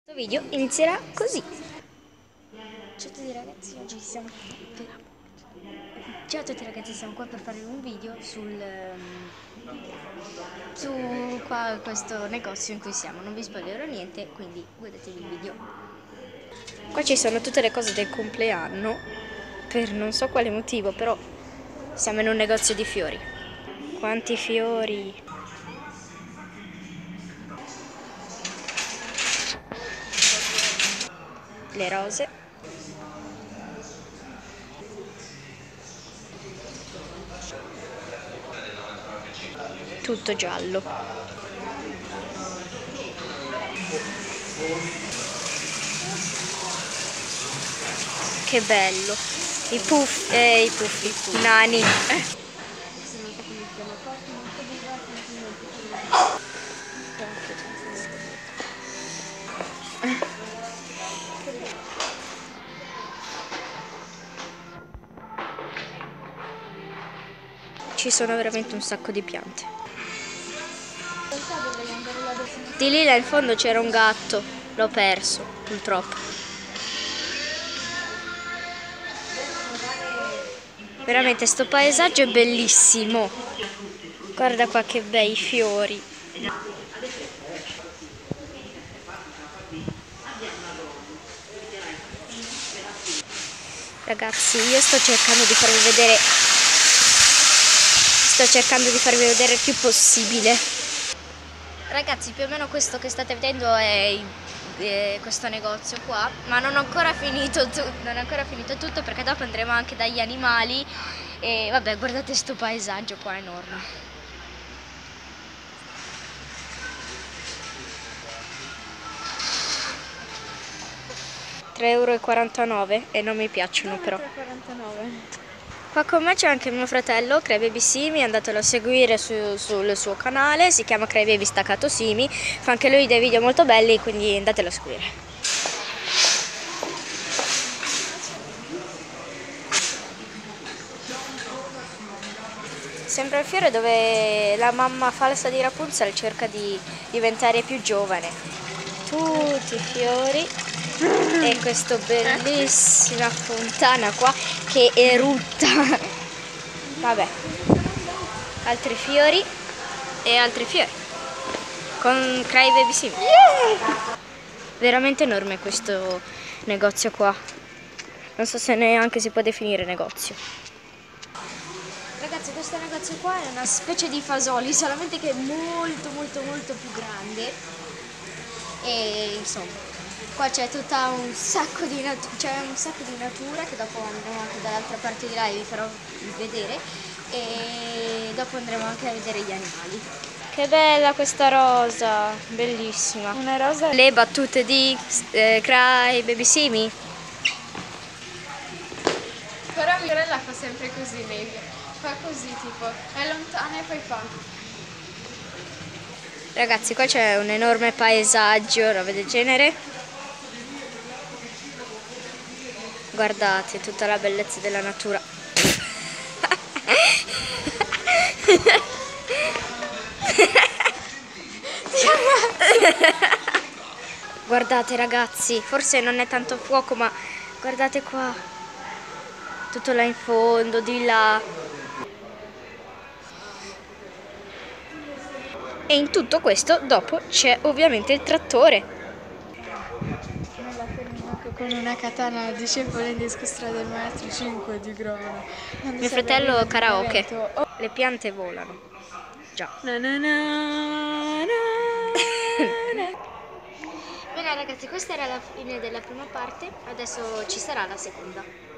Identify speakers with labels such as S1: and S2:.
S1: Questo video inizierà così. Ciao a tutti ragazzi, oggi siamo qua per fare un video su questo negozio in cui siamo. Non vi spoilerò niente, quindi godetevi il video. Qua ci sono tutte le cose del compleanno, per non so quale motivo, però siamo in un negozio di fiori. Quanti fiori! Le rose, tutto giallo. Che bello, i puffi, i nani. Ci sono veramente un sacco di piante. Di lì là in fondo c'era un gatto, l'ho perso purtroppo. Veramente sto paesaggio è bellissimo. Guarda qua che bei fiori. Ragazzi, io sto cercando di farvi vedere il più possibile. Ragazzi, più o meno questo che state vedendo è questo negozio qua, ma non ho ancora finito tutto perché dopo andremo anche dagli animali e vabbè, guardate sto paesaggio qua enorme. €3,49 e non mi piacciono però. Qua con me c'è anche mio fratello, Crybaby Simi, andatelo a seguire sul suo canale, si chiama Crybaby Staccato Simi, fa anche lui dei video molto belli, quindi andatelo a seguire. Sembra il fiore dove la mamma falsa di Rapunzel cerca di diventare più giovane. Tutti i fiori. E questa bellissima fontana qua che erutta. Vabbè, altri fiori e altri fiori con Crybaby Sim. Veramente enorme questo negozio qua, non so se neanche si può definire negozio. Ragazzi, questo negozio qua è una specie di Fasoli, solamente che è molto più grande e insomma qua c'è tutta un sacco di natura che dopo andremo anche dall'altra parte di là e vi farò vedere, e dopo andremo anche a vedere gli animali. Che bella questa rosa, bellissima. Una rosa. Le battute di Crybaby Simi.
S2: Però mia sorella fa sempre così, lei fa così, tipo è lontana e poi fa.
S1: Ragazzi, qua c'è un enorme paesaggio, roba del genere. Guardate tutta la bellezza della natura. Guardate ragazzi, forse non è tanto fuoco, ma guardate qua. Tutto là in fondo, di là. E in tutto questo dopo c'è ovviamente il trattore.
S2: Con una katana discepolo indiscussa del maestro 5 di Grona.
S1: Mio fratello karaoke. Le piante volano. Già. Bene ragazzi, questa era la fine della prima parte, adesso ci sarà la seconda.